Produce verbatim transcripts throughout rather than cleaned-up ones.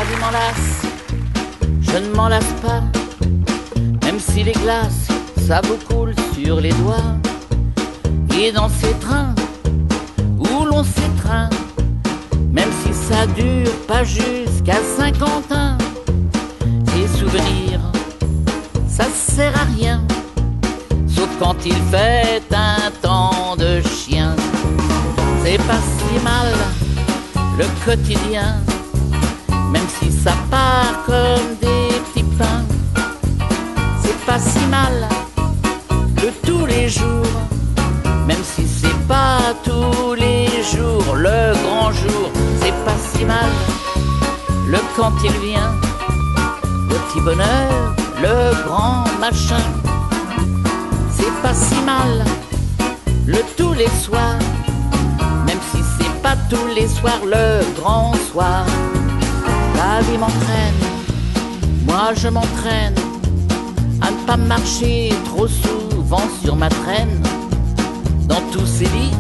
La vie m'en lasse, je ne m'en lasse pas, même si les glaces, ça vous coule sur les doigts. Et dans ces trains où l'on s'étreint, même si ça dure pas jusqu'à Saint-Quentin, les souvenirs, ça sert à rien, sauf quand il fait un temps de chien. C'est pas si mal le quotidien, même si ça part comme des petits pains. C'est pas si mal le tous les jours, même si c'est pas tous les jours le grand jour. C'est pas si mal le quand il vient, le petit bonheur, le grand machin. C'est pas si mal le tous les soirs, même si c'est pas tous les soirs le grand soir. La vie m'entraîne, moi je m'entraîne à ne pas marcher trop souvent sur ma traîne. Dans tous ces lits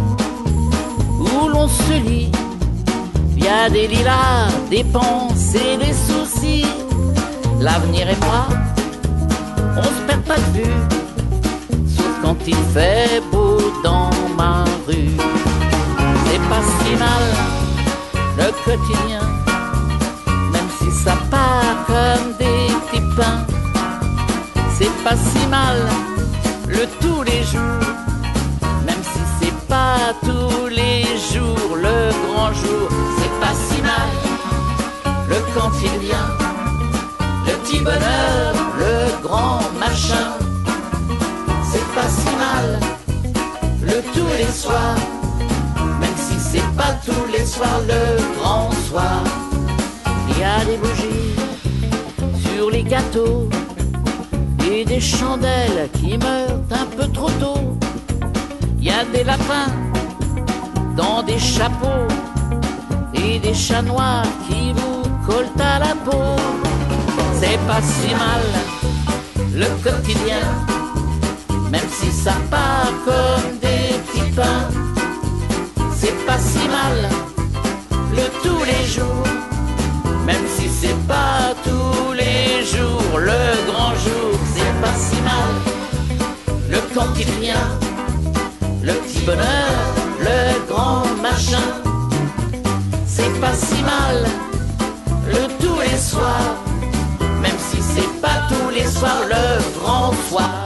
où l'on se lit, il y a des lilas, des pensées, des soucis. L'avenir et moi, on se perd pas de vue, sauf quand il fait beau dans ma rue. C'est pas si mal le quotidien, même si ça part comme des petits pains. C'est pas si mal le tous les jours, même si c'est pas tous les jours le grand jour. C'est pas si mal le quand il vient, le petit bonheur, le grand machin. C'est pas si mal le tous les soirs, même si c'est pas tous les soirs le grand soir. Il y a des bougies sur les gâteaux et des chandelles qui meurent un peu trop tôt. Il y a des lapins dans des chapeaux et des chats noirs qui vous collent à la peau. C'est pas si mal le quotidien, même si ça part comme des petits pains. C'est pas si mal le tous les jours, même si c'est pas tous les jours le grand jour. C'est pas si mal le quand il vient, le petit bonheur, le grand machin. C'est pas si mal le tous les soirs, même si c'est pas tous les soirs le grand soir.